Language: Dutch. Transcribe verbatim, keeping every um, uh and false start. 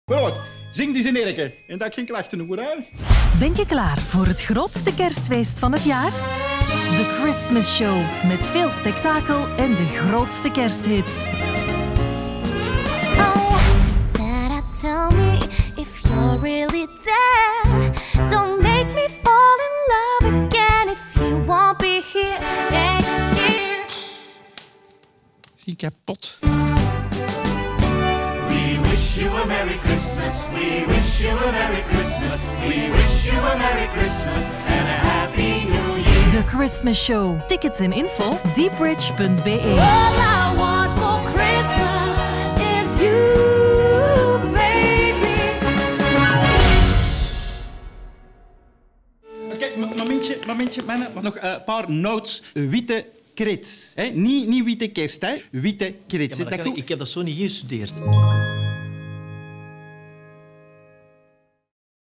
Vooruit, zing die zinnetje en dat ik geen klachten hoor. Hè? Ben je klaar voor het grootste kerstfeest van het jaar? The Christmas Show, met veel spektakel en de grootste kersthits. Oh, Santa, tell me if you're really there. Don't make me fall in love again if you won't be here next year. Zie kapot. We wish you a Merry Christmas. We wish you a Merry Christmas. We wish you a Merry Christmas and a Happy New Year. The Christmas Show. Tickets en info deepridge punt b e. All I want for Christmas is you, baby. Oké, okay, momentje, momentje, mannen. Nog een paar notes. Witte krits. Hè? Niet, niet witte kerst, hè? Witte krits. Ja, maar dat dat kan ik, goed? ik heb dat zo niet ingestudeerd.